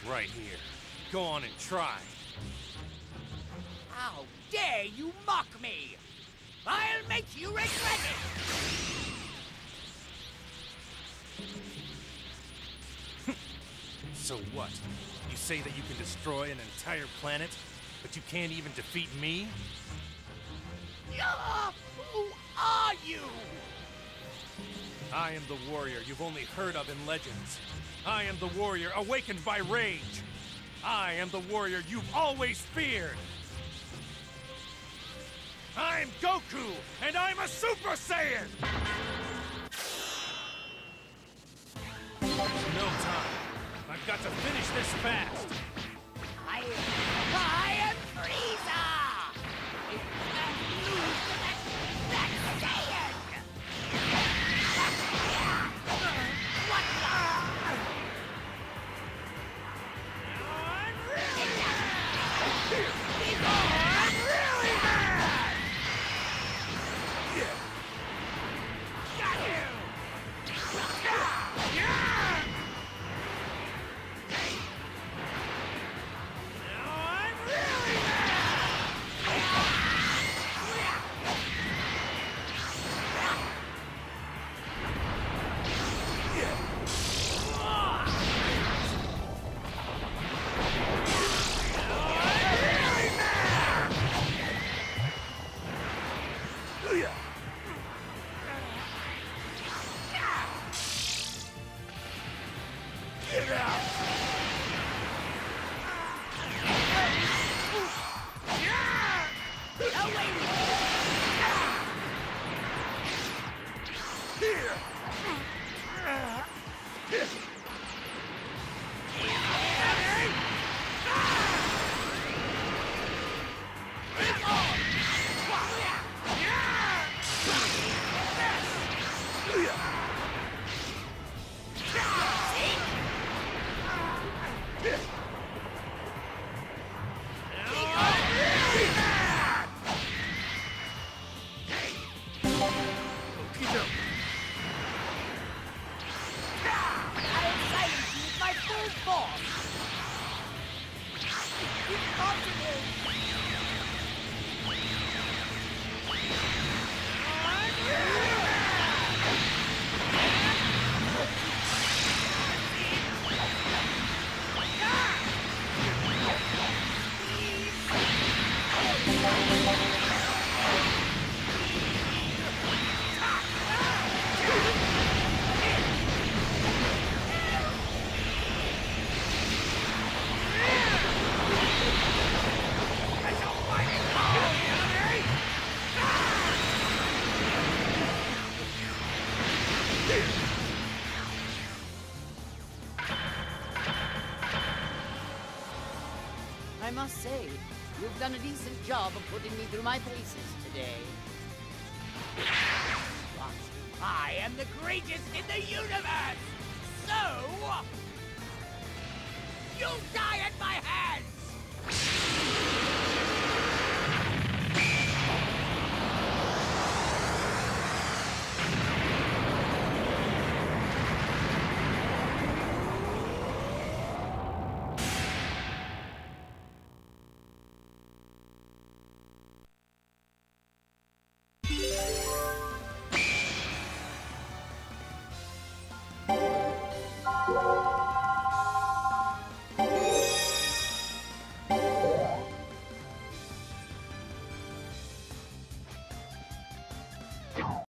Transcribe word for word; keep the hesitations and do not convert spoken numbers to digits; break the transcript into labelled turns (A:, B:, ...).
A: Right here. Go on and try.
B: How dare you mock me! I'll make you regret it!
A: So what? You say that you can destroy an entire planet, but you can't even defeat me?
B: Uh, who are you?
A: I am the warrior you've only heard of in legends. I am the warrior awakened by rage. I am the warrior you've always feared. I'm Goku, and I'm a Super Saiyan! No time. I've got to finish this fast.
B: I, I am Frieza! And lose to that, that Saiyan! What the? I'm really mad! I'm really mad! Got you! Yeah! Get out! Away with you! Here!
C: I must say, you've done a decent job of putting me through my paces today.
B: What? I am the greatest in the universe! So... you die at my hands!
D: You